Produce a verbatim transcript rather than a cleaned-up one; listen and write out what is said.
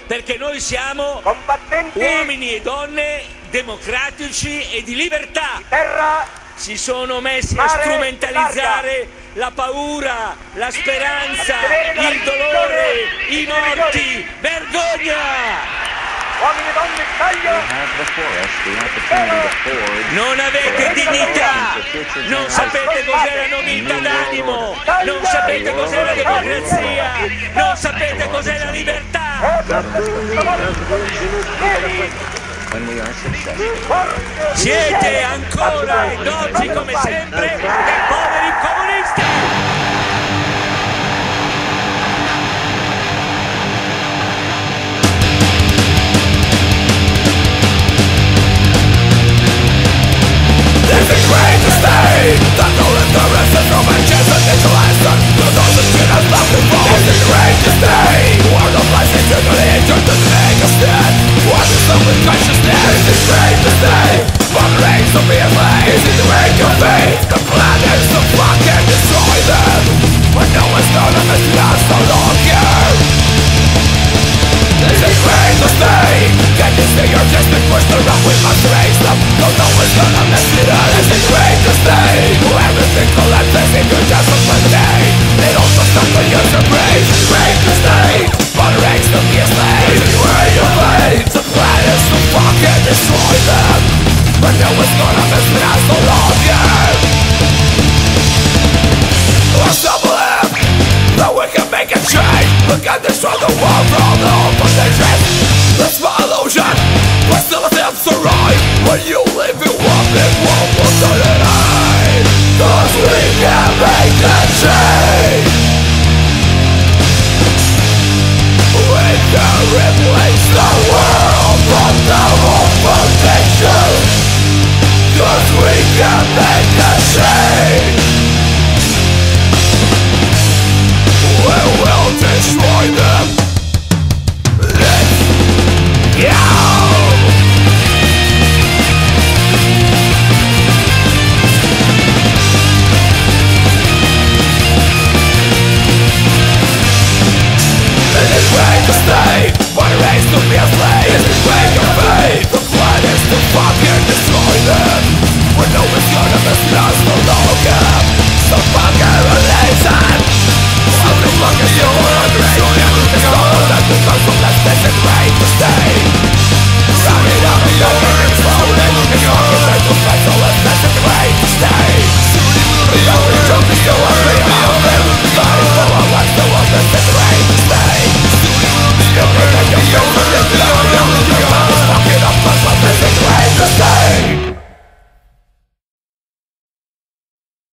perché noi siamo combattenti, uomini e donne democratici e di libertà. terra, si sono messi mare, a strumentalizzare la paura, la speranza, il dolore, i morti. Vergogna! uomini e donne, taglio, Non avete dignità, non sapete cos'è la nobiltà d'animo, non sapete cos'è la democrazia, non sapete cos'è la libertà. Siete ancora ed oggi come sempre dei poveri comunisti. It's a great mistake that no interests from a chance and it's a lesson to those that should have left the fall. It's a great mistake where the blessing to the nature to make a stand. What is up with consciousness? It's a great mistake for the race to be a slave. Is it the way to fate? The plan is to fucking destroy them. But no one's gonna miss us no longer. It's a great mistake. Can you see your distant push the rock? We must raise them. No, no one's gonna mess with us. It's a great mistake. Everything collapses into just a mistake. It also stops when you embrace. It's a great mistake. But race to be a slave. It's a way to fate. The plan is to fucking destroy them. But no one's gonna mess with us no longer. Let's double it. That we can make a change. We can destroy the world from the opposition. That's my illusion. We're still attempts to ride. When you live in one big world, we'll turn it high. Cause we can make the change. We can replace the world from the opposition. Cause we can make the change.